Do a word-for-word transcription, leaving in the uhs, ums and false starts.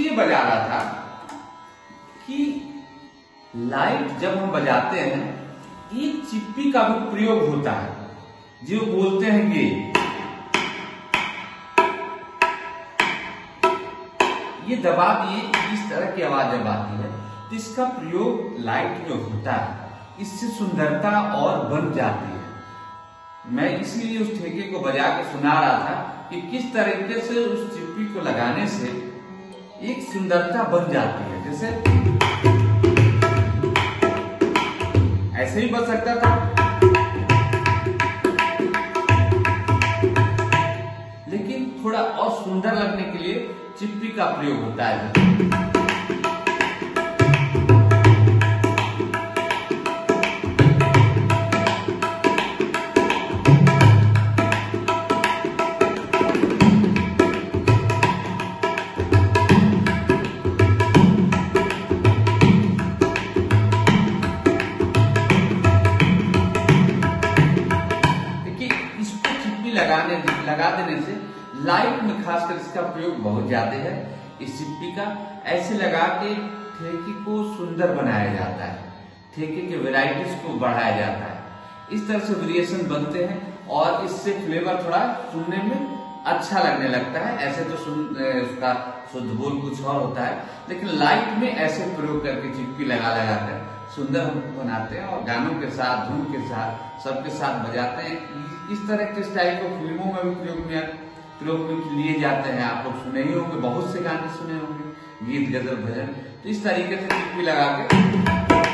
इसलिए बजा रहा था कि लाइट जब हम बजाते हैं एक चिप्पी का भी प्रयोग होता है, जो बोलते हैं ये ये दबा दिए, इस तरह की आवाज जब आती है तो इसका प्रयोग लाइट में होता है, इससे सुंदरता और बन जाती है। मैं इसीलिए उस ठेके को बजा के सुना रहा था कि किस तरीके से उस चिप्पी को लगाने से एक सुंदरता बन जाती है। जैसे ऐसे ही बन सकता था, लेकिन थोड़ा और सुंदर लगने के लिए चिप्पी का प्रयोग होता है। लगाने लगा देने से लाइट में खासकर इसका प्रयोग बहुत ज्यादा है। इस चिप्पी का ऐसे लगा के ठेके को सुंदर बनाया जाता है, ठेके के वैरायटीज को बढ़ाया जाता है। इस तरह से वेरिएशन बनते हैं और इससे फ्लेवर थोड़ा सुनने में अच्छा लगने लगता है। ऐसे तो सुन उसका शुद्ध बोल कुछ और होता है, लेकिन लाइट में ऐसे प्रयोग करके चिप्पी लगा लगा कर सुंदर हम बनाते हैं और गानों के साथ, धुन के साथ, सबके साथ बजाते हैं। इस तरह के स्टाइल को फिल्मों में भी प्रयोग में प्रयोग में लिए जाते हैं। आप लोग सुने ही होंगे, बहुत से गाने सुने होंगे, गीत, गजल, भजन। तो इस तरीके से चिप्पी लगा के